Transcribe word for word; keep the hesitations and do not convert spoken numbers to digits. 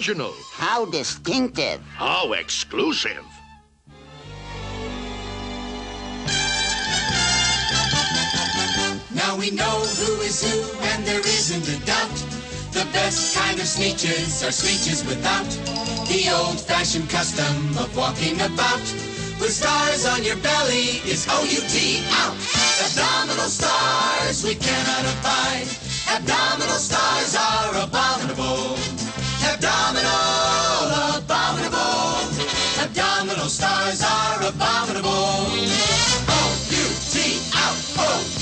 original. How distinctive. How exclusive. Now we know who is who, and there isn't a doubt. The best kind of Sneetches are Sneetches without the old-fashioned custom of walking about. With stars on your belly is O U T, out. Abdominal stars we cannot abide. Abdominal stars are abominable. Abdominal, abominable. Abdominal stars are abominable. O U T, out. O